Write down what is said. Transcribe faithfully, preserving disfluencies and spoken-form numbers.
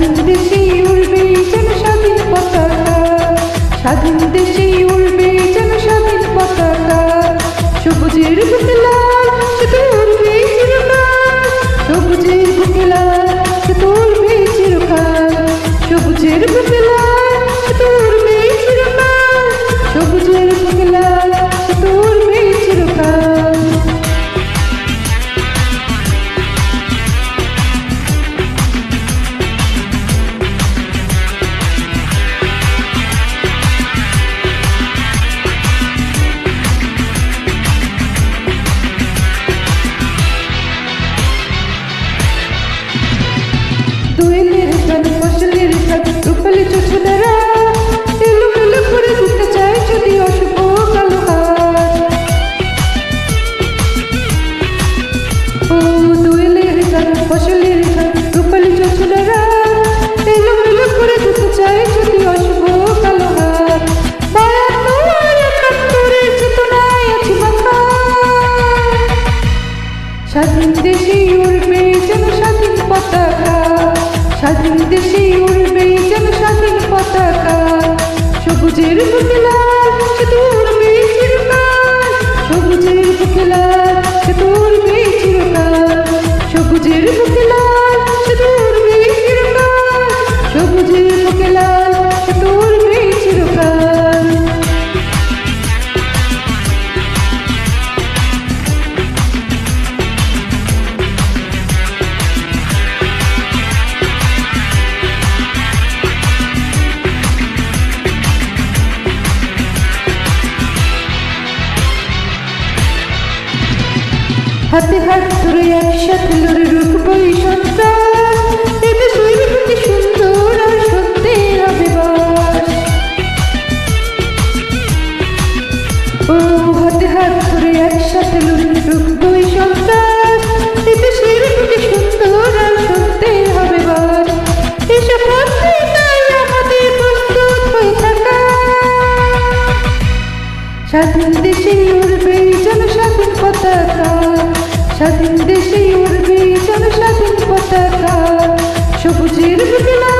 স্বাধীন দেশে উড়বে যেন স্বাধীন পতাকা, স্বাধীন দেশে উড়বে যেন স্বাধীন পতাকা। সবুজের বুকে লাল সে তো উড়বে চিরকাল, সবুজের বুকে লাল সে তো উড়বে চিরকাল, সবুজের বুকে লাল সে তো উড়বে চিরকাল, সবুজের বুকে লাল সে তো উড়বে চিরকাল। দোয়েলের গান ফসলের ঘাট রূপালি চোচনেরা এলোমেলো করে দিতে চায় যদি অশুভ কালো হাত। ও দোয়েলের গান ফসলের ঘাট রূপালি চোচনেরা এলোমেলো করে দিতে চায় যদি অশুভ কালো হাত। বায়ান্ন আর একাত্তরের চেতনায় আছি মাথা, স্বাধীন দেশে উড়বে যেন স্বাধীন পতাকা, স্বাধীন দেশে উড়বে যেন স্বাধীন পতাকা। সবুজের বুকে লাল সে তো উড়বে চিরকাল, সবুজের বুকে লাল সে তো উড়বে চিরকাল, সবুজের বুকে লাল সে তো উড়বে চিরকাল, সবুজের বুকে লাল সে তো উড়বে চিরকাল। হাতে হাত ধরে একসাথে লড়ে রুখবো এই সন্ত্রাস, এতে শরীর প্রতি সুন্দর আর সত্যের হবে বাস। ও হাতে হাত ধরে একসাথে লড়ে রুখবো এই সন্ত্রাস, এতে শরীর প্রতি সুন্দর আর সত্যের হবে বাস। এসব পথে তাই আমাদের প্রস্তুত হয়ে থাকা, স্বাধীন দেশে উড়বে যেন স্বাধীন পতাকা, স্বাধীন দেশে উড়বে যেন স্বাধীন পতাকা। সবুজের বুকে লাল